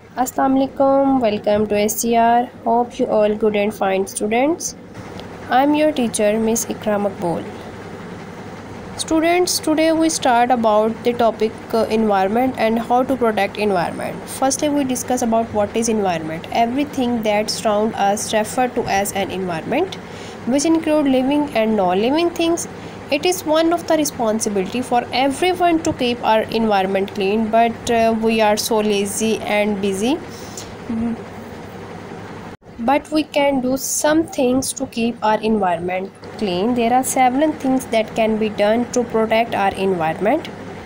Assalamu alaikum, welcome to SCR. Hope you all good and fine students. I'm your teacher Miss Iqra Maqbool. Students, today we start about the topic environment and how to protect environment. Firstly, we discuss about what is environment. Everything that surround us referred to as an environment, which include living and non-living things. It is one of the responsibility for everyone to keep our environment clean, but we are so lazy and busy. But we can do some things to keep our environment clean. There are several things that can be done to protect our environment.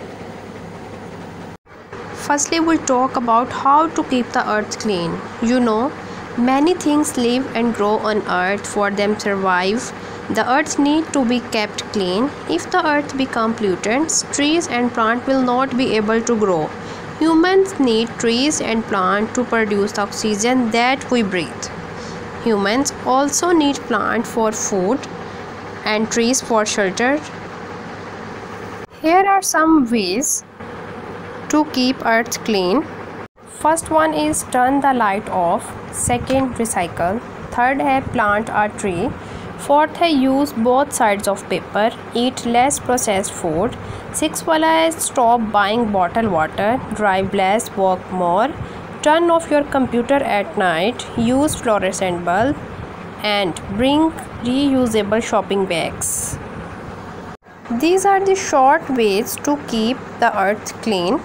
Firstly, we'll talk about how to keep the earth clean. Many things live and grow on earth. For them survive, the earth need to be kept clean. If the earth become polluted, trees and plant will not be able to grow. Humans need trees and plant to produce the oxygen that we breathe. Humans also need plant for food and trees for shelter. Here are some ways to keep earth clean. First one is turn the light off. Second, recycle. Third है plant a tree. Fourth है use both sides of paper. Eat less processed food. Sixth वाला है stop buying bottled water. Drive less, walk more. Turn off your computer at night. Use fluorescent bulb and bring reusable shopping bags. These are the short ways to keep the earth clean.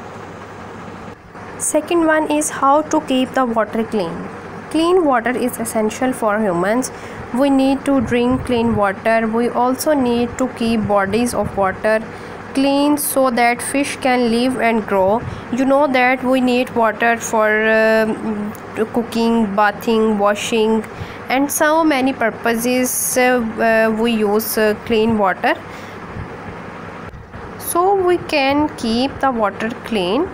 Second one is how to keep the water clean. Clean water is essential for humans. We need to drink clean water. We also need to keep bodies of water clean so that fish can live and grow. You know that we need water for cooking, bathing, washing, and so many purposes we use clean water. So we can keep the water clean.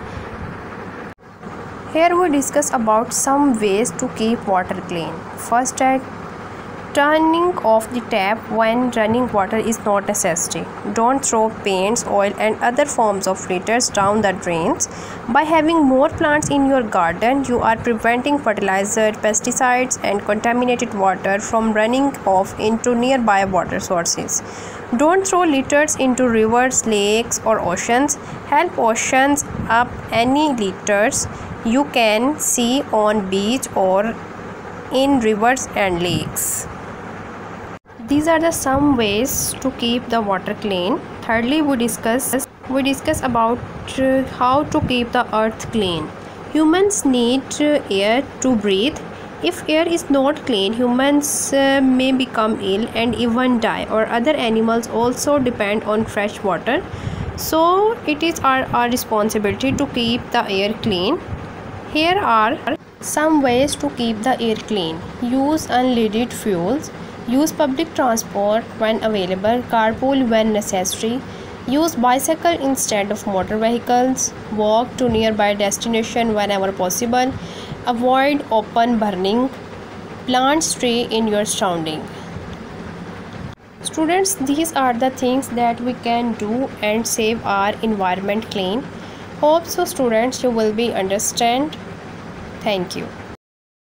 Here we discuss about some ways to keep water clean. First, turning off the tap when running water is not necessary. Don't throw paints, oil and other forms of litters down the drains. By having more plants in your garden, you are preventing fertilizer, pesticides and contaminated water from running off into nearby water sources. Don't throw litters into rivers, lakes or oceans. Help oceans up any litters you can see on beach or in rivers and lakes. These are the some ways to keep the water clean. Thirdly, we discuss about how to keep the earth clean. Humans need air to breathe. If air is not clean, humans may become ill and even die, or other animals also depend on fresh water. So it is our responsibility to keep the air clean. Here are some ways to keep the air clean. Use unleaded fuels. Use public transport when available. Carpool when necessary. Use bicycle instead of motor vehicles. Walk to nearby destination whenever possible. Avoid open burning. Plant tree in your surrounding. Students, these are the things that we can do and save our environment clean. Hope so students you will be understand. Thank you.